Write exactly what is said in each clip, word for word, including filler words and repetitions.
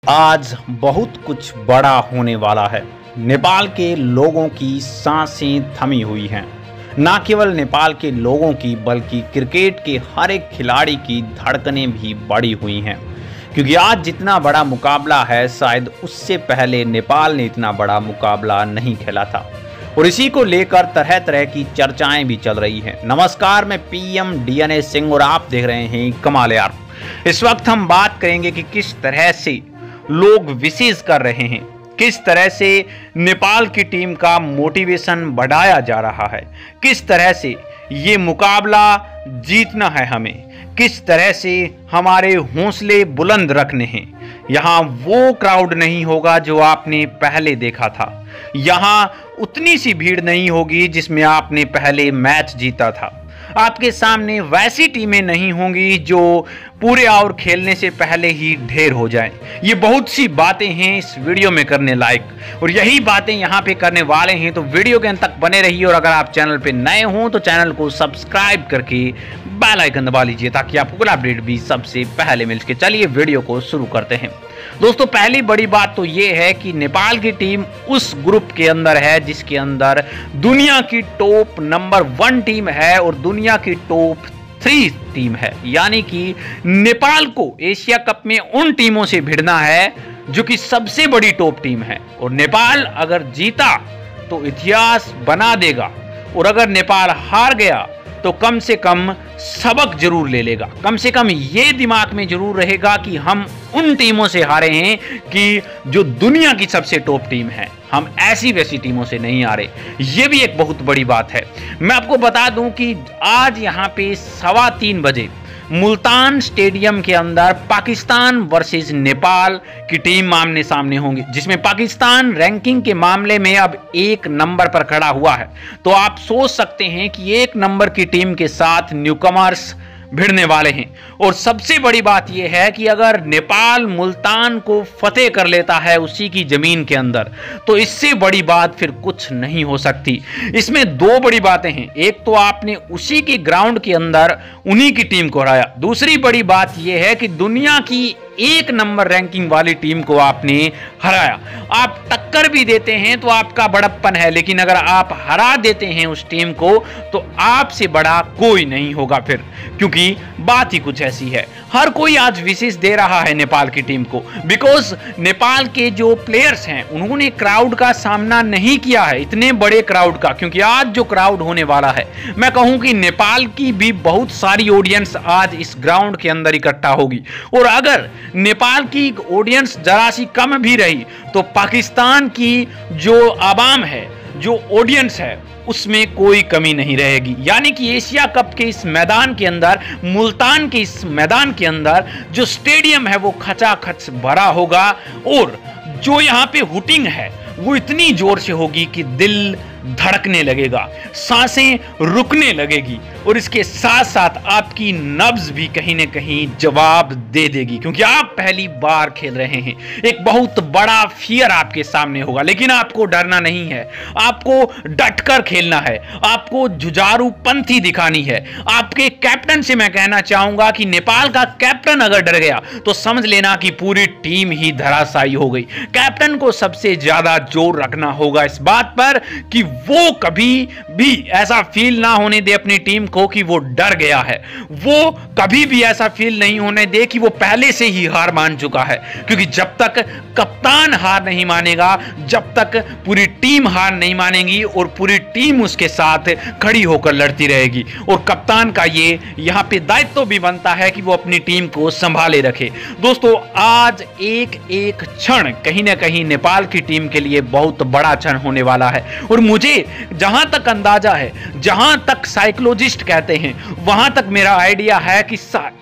आज बहुत कुछ बड़ा होने वाला है। नेपाल के लोगों की सांसें थमी हुई हैं। न केवल नेपाल के लोगों की बल्कि क्रिकेट के हर एक खिलाड़ी की धड़कनें भी बढ़ी हुई हैं, क्योंकि आज जितना बड़ा मुकाबला है शायद उससे पहले नेपाल ने इतना बड़ा मुकाबला नहीं खेला था और इसी को लेकर तरह तरह की चर्चाएं भी चल रही हैं। नमस्कार, मैं पीएम डीएनए सिंह और आप देख रहे हैं कमाल यार। इस वक्त हम बात करेंगे कि किस तरह से लोग विशेष कर रहे हैं, किस तरह से नेपाल की टीम का मोटिवेशन बढ़ाया जा रहा है, किस तरह से ये मुकाबला जीतना है हमें, किस तरह से हमारे हौसले बुलंद रखने हैं। यहाँ वो क्राउड नहीं होगा जो आपने पहले देखा था, यहाँ उतनी सी भीड़ नहीं होगी जिसमें आपने पहले मैच जीता था, आपके सामने वैसी टीमें नहीं होंगी जो पूरे ओवर खेलने से पहले ही ढेर हो जाएं। ये बहुत सी बातें हैं इस वीडियो में करने लायक और यही बातें यहाँ पे करने वाले हैं, तो वीडियो के अंत तक बने रहिए। और अगर आप चैनल पे नए हों तो चैनल को सब्सक्राइब करके बेल आइकन दबा लीजिए ताकि आपको कुल अपडेट भी सबसे पहले मिल सके। चलिए वीडियो को शुरू करते हैं। दोस्तों, पहली बड़ी बात तो ये है कि नेपाल की टीम उस ग्रुप के अंदर है जिसके अंदर दुनिया की टॉप नंबर वन टीम है और दुनिया की टॉप थ्री टीम है, यानी कि नेपाल को एशिया कप में उन टीमों से भिड़ना है जो कि सबसे बड़ी टॉप टीम है। और नेपाल अगर जीता तो इतिहास बना देगा और अगर नेपाल हार गया तो कम से कम सबक जरूर ले लेगा। कम से कम ये दिमाग में जरूर रहेगा कि हम उन टीमों से हारे हैं कि जो दुनिया की सबसे टॉप टीम है, हम ऐसी वैसी टीमों से नहीं हारे। ये भी एक बहुत बड़ी बात है। मैं आपको बता दूं कि आज यहाँ पे सवा तीन बजे मुल्तान स्टेडियम के अंदर पाकिस्तान वर्सेस नेपाल की टीम आमने सामने होंगी, जिसमें पाकिस्तान रैंकिंग के मामले में अब एक नंबर पर खड़ा हुआ है। तो आप सोच सकते हैं कि एक नंबर की टीम के साथ न्यूकमर्स भिड़ने वाले हैं। और सबसे बड़ी बात यह है कि अगर नेपाल मुल्तान को फतेह कर लेता है उसी की जमीन के अंदर, तो इससे बड़ी बात फिर कुछ नहीं हो सकती। इसमें दो बड़ी बातें हैं, एक तो आपने उसी के ग्राउंड के अंदर उन्हीं की टीम को हराया, दूसरी बड़ी बात यह है कि दुनिया की एक नंबर रैंकिंग वाली टीम को आपने हराया। आप टक्कर भी देते हैं तो आपका बड़प्पन है, लेकिन अगर आप हरा देते हैं उस टीम को तो आपसे बड़ा कोई नहीं होगा फिर, क्योंकि बात ही कुछ ऐसी है। हर कोई आज विशेष दे रहा है नेपाल की टीम को, बिकॉज नेपाल के जो प्लेयर्स हैं उन्होंने क्राउड का सामना नहीं किया है, इतने बड़े क्राउड का, क्योंकि आज जो क्राउड होने वाला है, मैं कहूं कि नेपाल की भी बहुत सारी ऑडियंस आज इस ग्राउंड के अंदर इकट्ठा होगी। और अगर नेपाल की ऑडियंस जरा सी कम भी रही तो पाकिस्तान की जो आवाम है, जो ऑडियंस है, उसमें कोई कमी नहीं रहेगी। यानी कि एशिया कप के इस मैदान के अंदर, मुल्तान के इस मैदान के अंदर जो स्टेडियम है वो खचाखच भरा होगा और जो यहाँ पे हुटिंग है वो इतनी जोर से होगी कि दिल धड़कने लगेगा, सांसें रुकने लगेगी और इसके साथ साथ आपकी नब्ज भी कहीं ना कहीं जवाब दे देगी, क्योंकि आप पहली बार खेल रहे हैं। एक बहुत बड़ा फियर आपके सामने होगा, लेकिन आपको डरना नहीं है, आपको डटकर खेलना है, आपको जुझारू पंथी दिखानी है। आपके कैप्टन से मैं कहना चाहूंगा कि नेपाल का कैप्टन अगर डर गया तो समझ लेना कि पूरी टीम ही धराशायी हो गई। कैप्टन को सबसे ज्यादा जोर रखना होगा इस बात पर कि वो कभी भी ऐसा फील ना होने दे अपनी टीम को कि वो डर गया है, वो कभी भी ऐसा फील नहीं होने दे कि वो पहले से ही हार मान चुका है, क्योंकि जब तक कप्तान हार नहीं मानेगा, जब तक पूरी टीम हार नहीं मानेगी और पूरी टीम उसके साथ खड़ी होकर लड़ती रहेगी। और कप्तान का ये यहाँ पे दायित्व भी बनता है कि वो अपनी टीम को संभाले रखे। दोस्तों, आज एक एक क्षण कहीं ना कहीं नेपाल की टीम के लिए बहुत बड़ा क्षण होने वाला है। और मुझे जहां तक अंदाजा है, जहां तक साइकोलॉजिस्ट कहते हैं, वहां तक मेरा आइडिया है कि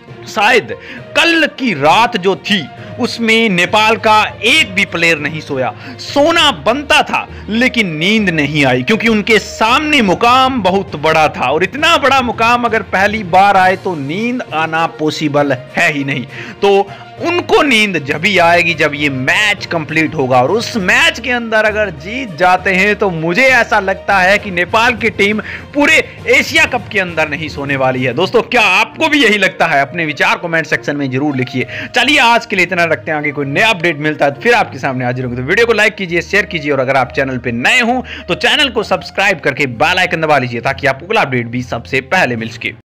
शायद कल की रात जो थी उसमें नेपाल का एक भी प्लेयर नहीं सोया। सोना बनता था लेकिन नींद नहीं आई, क्योंकि उनके सामने मुकाम बहुत बड़ा था और इतना बड़ा मुकाम अगर पहली बार आए तो नींद आना पॉसिबल है ही नहीं। तो उनको नींद जब ही आएगी जब ये मैच कंप्लीट होगा, और उस मैच के अंदर अगर जीत जाते हैं तो मुझे ऐसा लगता है कि नेपाल की टीम पूरे एशिया कप के अंदर नहीं सोने वाली है। दोस्तों, क्या आपको भी यही लगता है? अपने विचार कमेंट सेक्शन में जरूर लिखिए। चलिए आज के लिए इतना रखते हैं, आगे कोई नया अपडेट मिलता है तो फिर आपके सामने हाजिर होंगे। तो वीडियो को लाइक कीजिए, शेयर कीजिए, और अगर आप चैनल पर नए हो तो चैनल को सब्सक्राइब करके बेल आइकन दबा लीजिए ताकि आपको अगला अपडेट भी सबसे पहले मिल सके।